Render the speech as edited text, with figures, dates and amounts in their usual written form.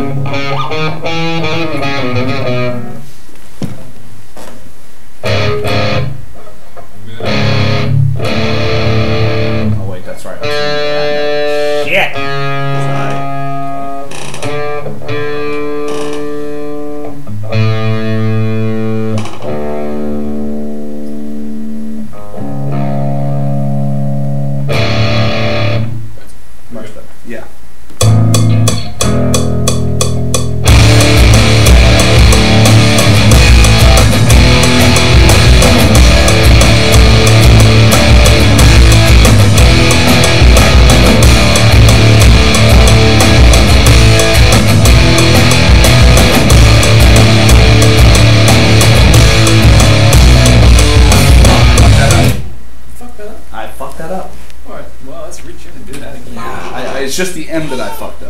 Oh wait, that's right. Shit! Much better. Yeah. I fucked that up. Alright, well, let's reach in and do that again. It's just the end that I fucked